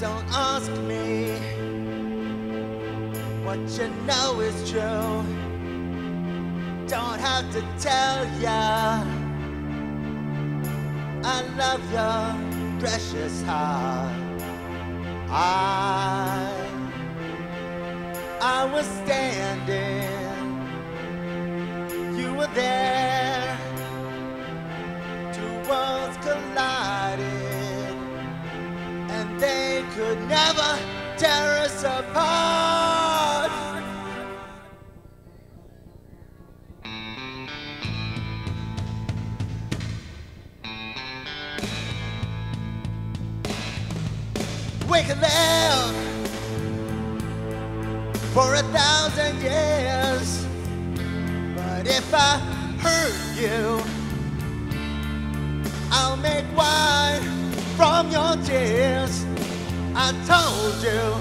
Don't ask me what you know is true. Don't have to tell ya I love your precious heart. I was standing, you were there. Two worlds collided, and they could never tear us apart. We could live for 1,000 years, but if I hurt you, I'll make wine from your tears. I told you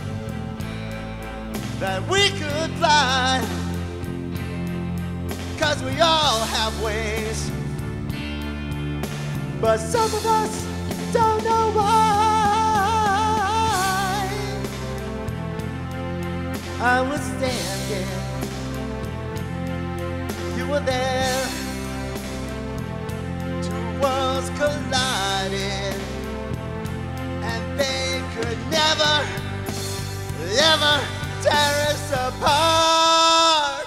that we could fly, 'cause we all have wings, but some of us don't know why. I was standing, you were there. Two worlds collided, and they could never, ever tear us apart.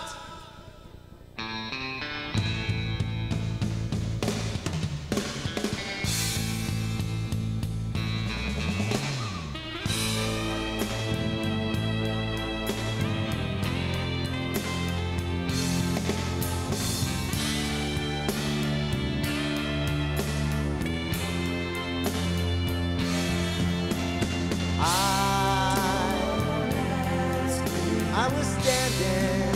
I was standing,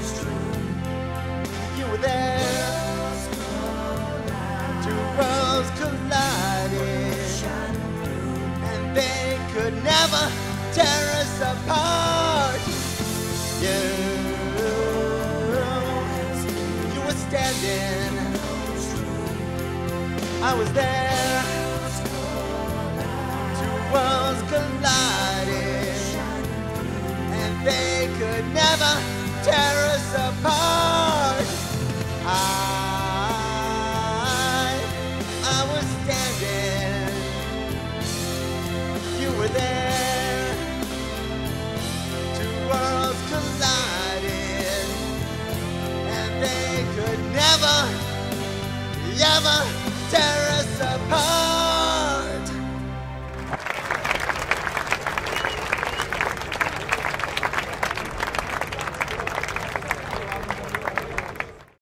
you were there. Two worlds collided, and they could never tear us apart. You were standing, I was there. Two worlds collided, and they could never tear us apart. I was standing, you were there. Two worlds collided, and they could never, ever tear us apart.